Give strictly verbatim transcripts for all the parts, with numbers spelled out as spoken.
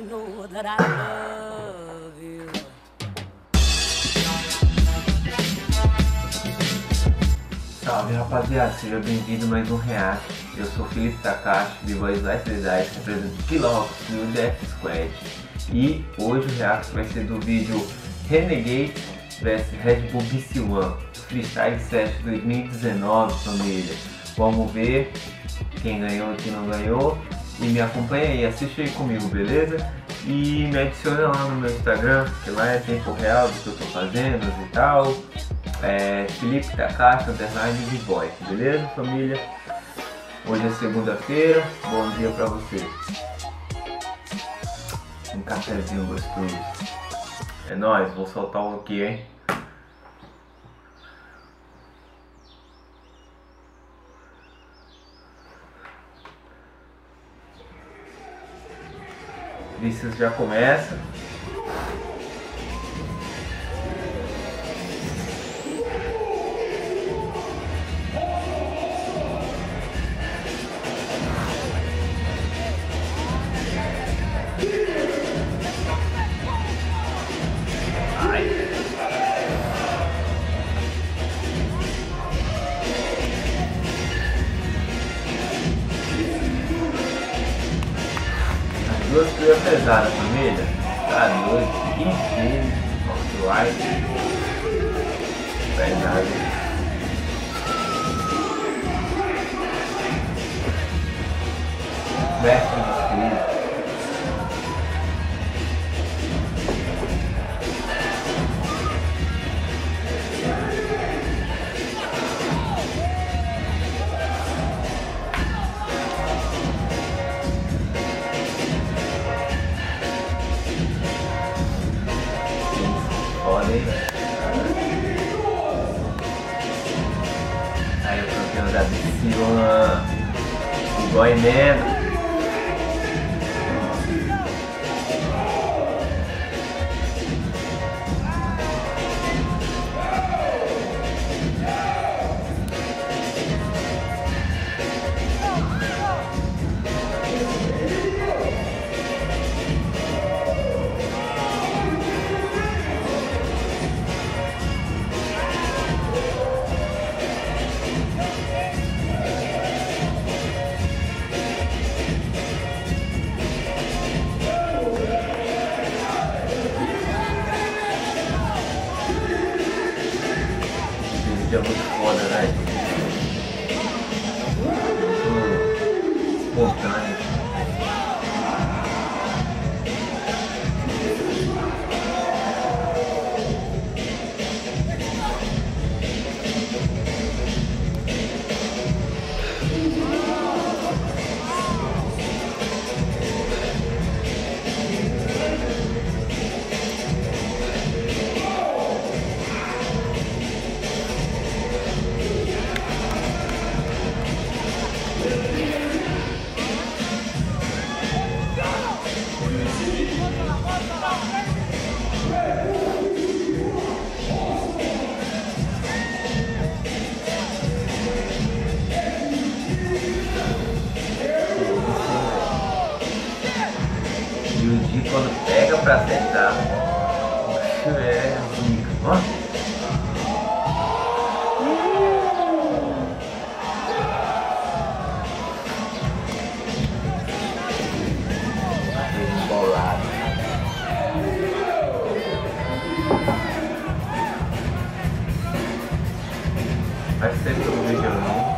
you know that I love you. Salve rapaziada, seja bem-vindo a mais um React. Eu sou Felipe Takashi, B-Boy Slice Design, represento Quilocos do Death Squad. E hoje o React vai ser do vídeo Renegade versus Red Bull B C One Freestyle Set dois mil e dezenove, família. Vamos ver quem ganhou e quem não ganhou. E me acompanha aí, assiste aí comigo, beleza? E me adiciona lá no meu Instagram, que lá é tempo real do que eu tô fazendo e tal. É Felipe Takashi, underline B-Boy, beleza, família? Hoje é segunda-feira, bom dia pra vocês. Um cafezinho gostoso. É nóis, vou soltar um aqui, hein? Vinícius já começa. Duas coisas pesadas, família. Tá doido. Que filho. Offline. Pesado. Mestre de espírito. Aí o campeão da B C One, o Boy Man. É muito foda, né? Muito espontâneo. E o Di quando pega pra acertar, é zica, ó. Embolado. Faz tempo que eu não vejo não.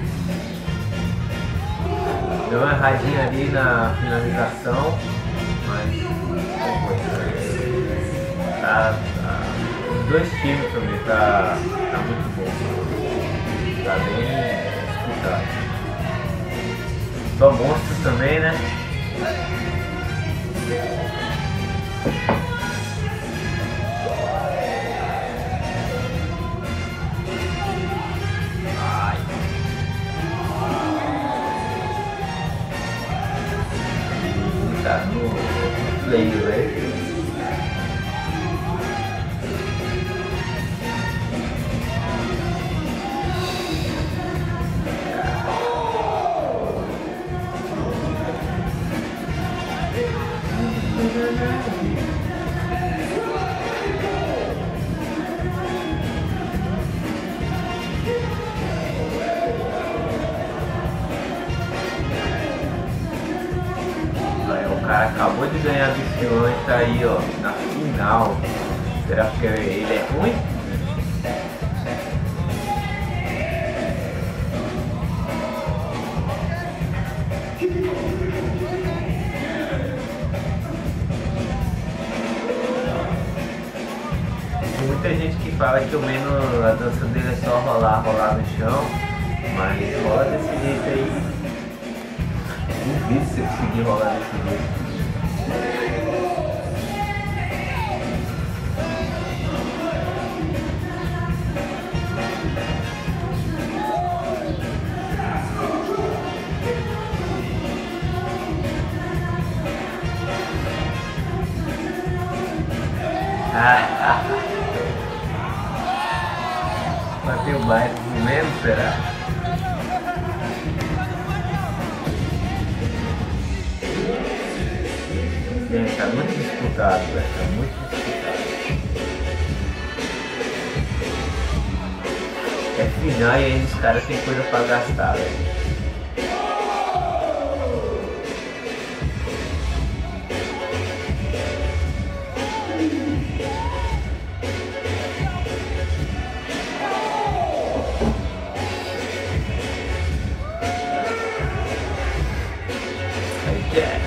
Deu uma erradinha ali na finalização, mais concorrência. Tá, tá. Os dois times também tá, tá muito bom. Tá bem disputado. Só monstros também, né? Ai. Tá no play, velho. O cara acabou de ganhar do Sion e tá aí, ó, na final. Será que ele é ruim? Tem muita gente que fala que o Meno, a dança dele é só rolar, rolar no chão, mas rola desse jeito aí. Duvido você conseguir rolar desse jeito. Bateu o bairro mesmo, será? Gente, tá muito disputado, velho. Tá muito disputado. É final e ainda os caras têm coisa pra gastar, velho. Aí que é.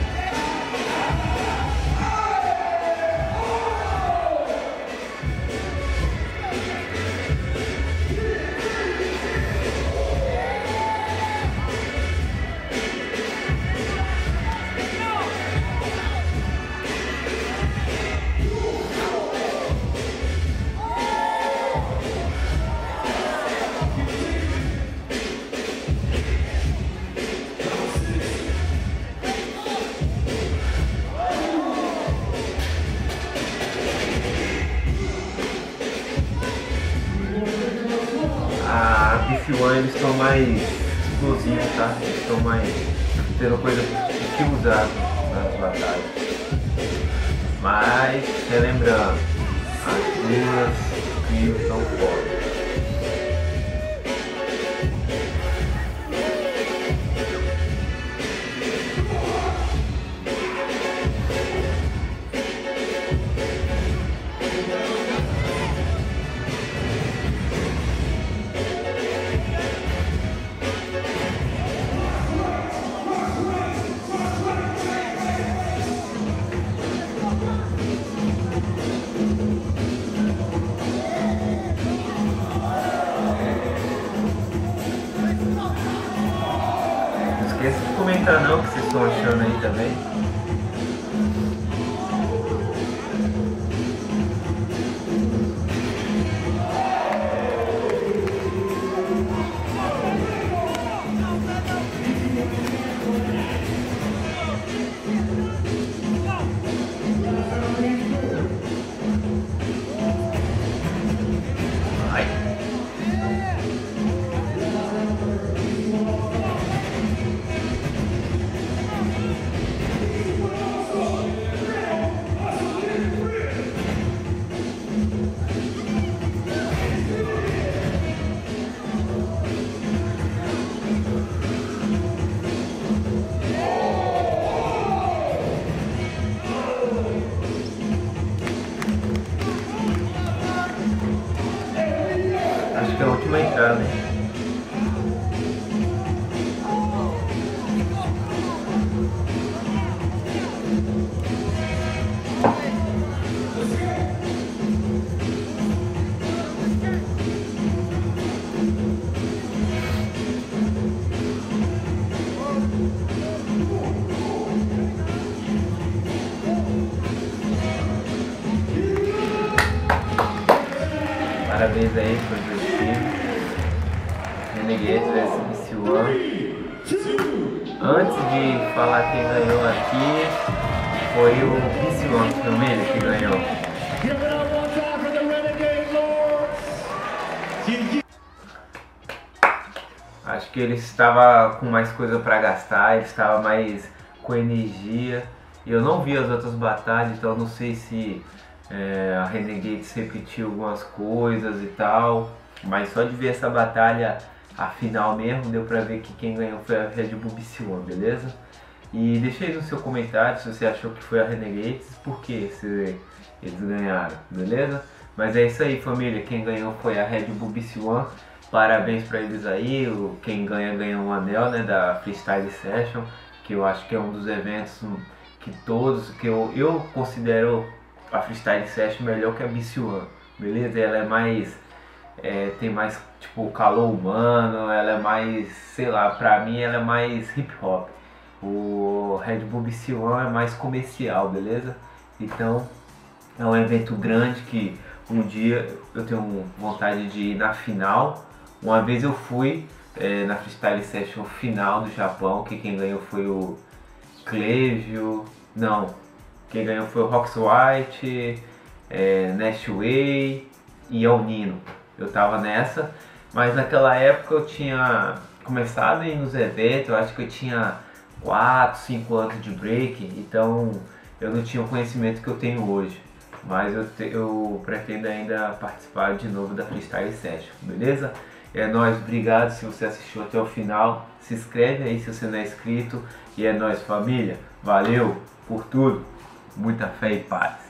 A B C um eles estão mais explosivos, tá? Eles estão mais tendo coisa que usar nas batalhas. Mas, relembrando, as duas crios são fodas. Não esqueça de comentar não o que vocês estão achando aí também. Parabéns aí para os dois times. Renegades versus B C One. Antes de falar quem ganhou aqui, foi o B C One família que ganhou. Acho que ele estava com mais coisa para gastar, ele estava mais com energia. E eu não vi as outras batalhas, então não sei se é, a Renegades repetiu algumas coisas e tal. Mas só de ver essa batalha, a final mesmo, deu pra ver que quem ganhou foi a Red Bull B C One, beleza? E deixa aí no seu comentário se você achou que foi a Renegades, por que se eles ganharam, beleza? Mas é isso aí, família, quem ganhou foi a Red Bull B C One. Parabéns pra eles aí, o, quem ganha ganha um anel, né, da Freestyle Session, que eu acho que é um dos eventos que todos, que eu, eu considero a Freestyle Session melhor que a B C One, beleza? Ela é mais, é, tem mais tipo calor humano, ela é mais, sei lá, pra mim ela é mais hip hop. O Red Bull B C One é mais comercial, beleza? Então é um evento grande que um dia eu tenho vontade de ir na final. Uma vez eu fui é, na Freestyle Session final do Japão, que quem ganhou foi o Clevio, não, quem ganhou foi o Rox White, é, Nashway e El Nino. Eu tava nessa, mas naquela época eu tinha começado a ir nos eventos, eu acho que eu tinha quatro, cinco anos de break, então eu não tinha o conhecimento que eu tenho hoje. Mas eu, te, eu pretendo ainda participar de novo da Freestyle Session, beleza? É nóis, obrigado se você assistiu até o final. Se inscreve aí se você não é inscrito. E é nóis, família. Valeu por tudo. Muita fé e paz.